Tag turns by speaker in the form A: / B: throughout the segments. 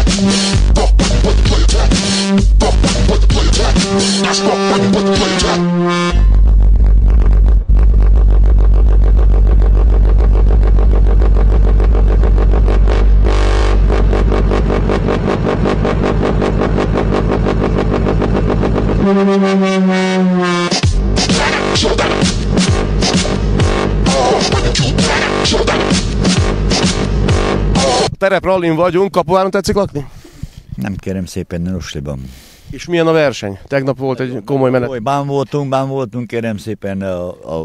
A: Tereprallin vagyunk, Kapuáron tetszik lakni?
B: Nem, kérem szépen, Rosliban.
A: És milyen a verseny? Tegnap volt egy komoly menet.
B: Bán voltunk, kérem szépen a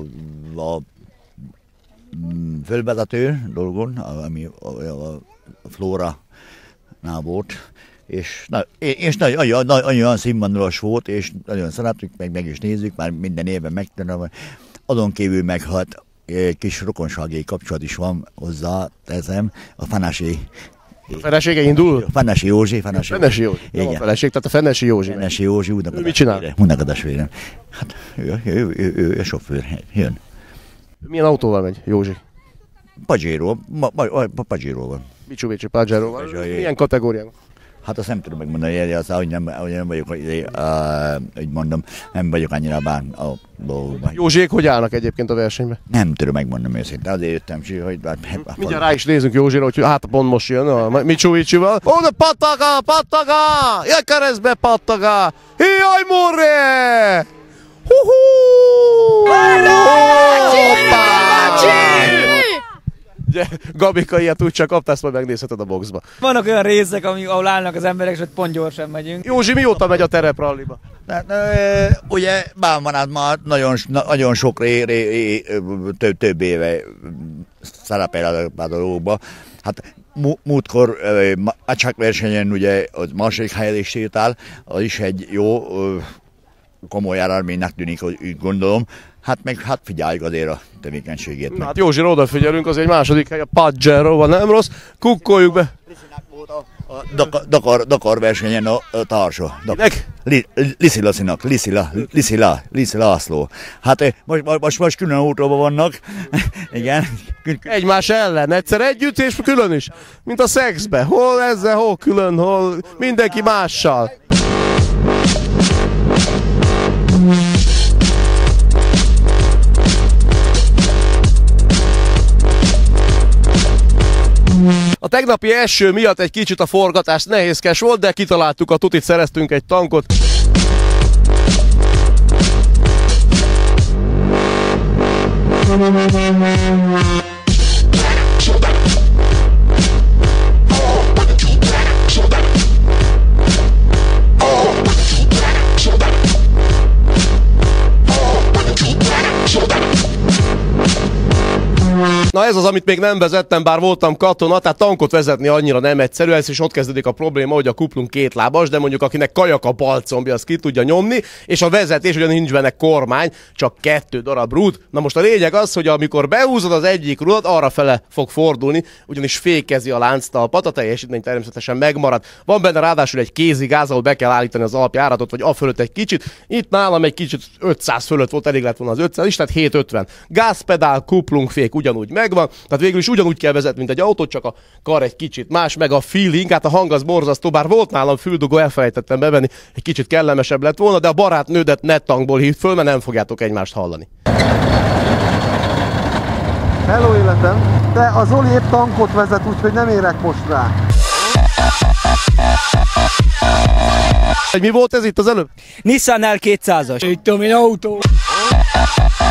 B: fölvezető dolgon, ami a Flóra-nál volt, és nagyon színvonalas volt, és nagyon szeretjük, meg is nézzük, már minden évben megtanulom. Azon kívül meg hát kis rokonsági kapcsolat is van hozzá, teszem, a Fenesi.
A: A felesége indul?
B: Fenesi Józsi.
A: Fenesi Józsi. Igen. A feleség, tehát a Fenesi Józsi.
B: Fenesi Józsi,
A: mit csinál?
B: Unokadestvérem. Hát ő a sofőr, jön.
A: Milyen autóval megy Józsi?
B: Pajero-val.
A: Mitsubishi Pajero-val. Milyen kategóriában?
B: Hát azt nem tudom megmondani, hogy nem vagyok, hogy mondom, nem vagyok annyira bán a dolgokban.
A: Józsiék hogy állnak egyébként a versenyben?
B: Nem tudom megmondani őszintén, azért jöttem, hogy...
A: Mindjárt rá is nézünk Józsira, hogy hát pont most jön a Mitsubishi-val. Ó, de pattaga! Jaj, keresztbe pattaga! Jaj, morre! Gabika, ilyet úgy csak kaptál, majd megnézheted a boxba.
C: Vannak olyan részek, ahol állnak az emberek, és ott pont gyorsan megyünk.
A: Józsi, mióta megy a terepralliba?
B: Ugye bán már nagyon sok több éve szerepel a dolgokban. Hát múltkor a csak versenyen ugye az második helyen is sétál, az is egy jó komoly eredménynek tűnik, hogy úgy gondolom. Hát figyeljük azért a tevékenységét.
A: Na, hát Józsira odafigyelünk, az egy második hely, a Pajero-val, nem rossz? Kukkoljuk be!
B: A Dakar versenyen a társa. Liszi László. Hát most külön autóban vannak. Igen.
A: Egymás ellen, egyszer együtt és külön is. Mint a szexbe. Hol ezzel, hol külön, hol mindenki mással. A tegnapi eső miatt egy kicsit a forgatás nehézkes volt, de kitaláltuk a tutit, szereztünk egy tankot. Na ez az, amit még nem vezettem, bár voltam katona, tehát tankot vezetni annyira nem egyszerű, ez is ott kezdődik a probléma, hogy a kuplunk kétlábas, de mondjuk akinek kajak a balcombja, az ki tudja nyomni, és a vezetés ugyan nincs benne kormány, csak 2 darab rúd. Na most a lényeg az, hogy amikor behúzod az egyik rudat, arra fele fog fordulni, ugyanis fékezi a lánctalpat, a teljesítmény természetesen megmarad. Van benne ráadásul egy kézigáz, ahol be kell állítani az alapjáratot, vagy afölött egy kicsit. Itt nálam egy kicsit 500 fölött volt, elég lett volna az 500 is, tehát 750. Gázpedál, kuplungfék ugyanúgy megvan, tehát végül is ugyanúgy kell vezetni, mint egy autót, csak a kar egy kicsit más, meg a feeling, hát a hang az borzasztó, bár volt nálam füldugó, elfelejtettem bevenni, egy kicsit kellemesebb lett volna, de a barátnődet nettankból hívt föl, mert nem fogjátok egymást hallani.
D: Hello életem, de az Zoli épp tankot vezet, úgyhogy nem érek most rá.
A: Mi volt ez itt az előbb?
C: Nissan L200-as. Itt tudom én autó.